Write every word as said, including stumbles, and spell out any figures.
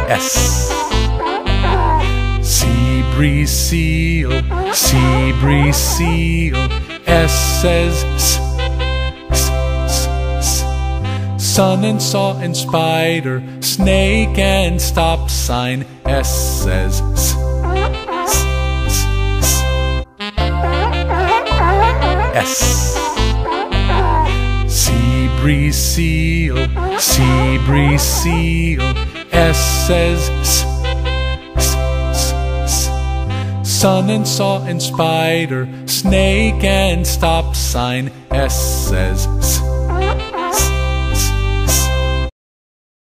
S. Seabreeze seal, Seabreeze seal. S says S, S, S, S. Sun and saw and spider, snake and stop sign. S says S, S, S, S. S. Seabreeze seal, Seabreeze seal. S says S, S, S, S. Sun and saw and spider, snake and stop sign. S says S.